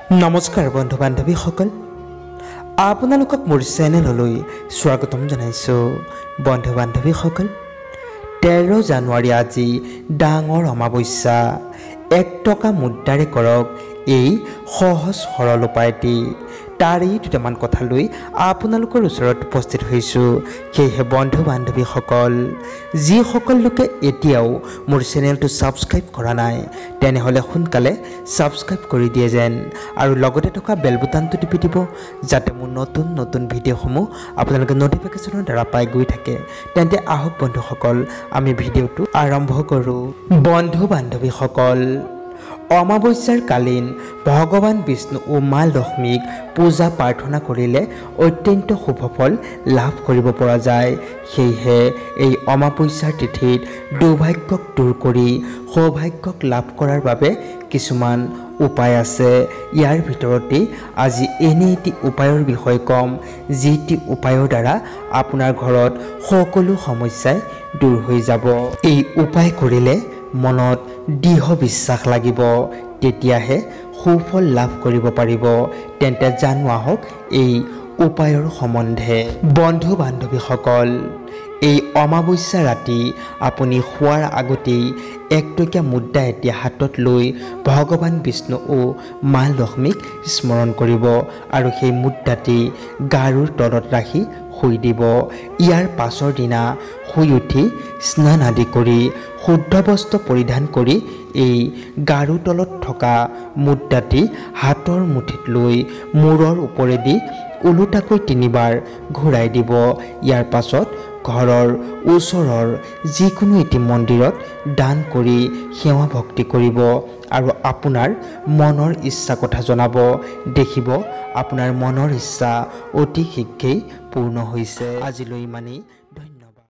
নমস্কাৰ বন্ধু বান্ধৱীসকল, আপোনালোকক মোৰ চেনেললৈ স্বাগতম জনাইছোঁ। বন্ধু বান্ধৱীসকল, 13 জানুৱাৰী আজি ডাঙৰ অমাৱস্যা। 1 টকা মুদ্ৰাৰে কৰক এই সহজ সৰল উপায়টি। তাৰেই দুটামান কথা লৈ আপোনালোকৰ ওচৰত উপস্থিত হৈছোঁ। সেয়েহে বন্ধু বান্ধৱীসকল, যিসকল লোকে এতিয়াও মোৰ চেনেলটো ছাবস্ক্ৰাইব কৰা নাই তেনেহ'লে সোনকালে ছাবস্ক্ৰাইব কৰি দিয়ে যেন, আৰু লগতে থকা বেল বুটানটো টিপি দিব যাতে মোৰ নতুন নতুন ভিডিঅ'সমূহ আপোনালোকে ন'টিফিকেশ্যনৰ দ্বাৰা পাই গৈ থাকে। তেন্তে আহক বন্ধুসকল, আমি ভিডিঅ'টো আৰম্ভ কৰোঁ। বন্ধু বান্ধৱীসকল, অমাৱস্যাৰ কালীন ভগৱান বিষ্ণু ও মা লক্ষ্মীক পূজা প্ৰাৰ্থনা কৰিলে অত্যন্ত শুভফল লাভ কৰিব পৰা যায়। সেয়েহে এই অমাৱস্যাৰ তিথিত দুৰ্ভাগ্যক দূৰ কৰি সৌভাগ্যক লাভ কৰাৰ বাবে কিছুমান উপায় আছে। ইয়াৰ ভিতৰতে আজি এনে এটি উপায়ৰ বিষয়ে ক'ম, যিটি উপায়ৰ দ্বাৰা আপোনাৰ ঘৰত সকলো সমস্যাই দূৰ হৈ যাব। এই উপায় কৰিলে মনত দৃঢ় বিশ্বাস লাগিব, তেতিয়াহে সুফল লাভ কৰিব পাৰিব। তেন্তে জানো আহক এই উপায়ৰ সম্বন্ধে। বন্ধু বান্ধৱীসকল, এই অমাৱস্যা ৰাতি আপুনি শোৱাৰ আগতেই 1 টকীয়া মুদ্ৰা এটি হাতত লৈ ভগৱান বিষ্ণু ও মা লক্ষ্মীক স্মৰণ কৰিব আৰু সেই মুদ্ৰাটি গাৰুৰ তলত ৰাখি শুই দিব। ইয়াৰ পাছৰ দিনা শুই উঠি স্নান আদি কৰি শুদ্ধ বস্ত্ৰ পৰিধান কৰি এই গাৰু তলত থকা মুদ্ৰাটি হাতৰ মুঠিত লৈ মূৰৰ ওপৰেদি ওলোটাকৈ 3 বাৰ ঘূৰাই দিব। ইয়াৰ পাছত ঘৰৰ ওচৰৰ যিকোনো এটি মন্দিৰত দান কৰি সেৱা ভক্তি কৰিব আৰু আপোনাৰ মনৰ ইচ্ছা কথা জনাব। দেখিব আপোনাৰ মনৰ ইচ্ছা অতি শীঘ্ৰেই পূৰ্ণ হৈছে। আজিলৈ ইমানেই।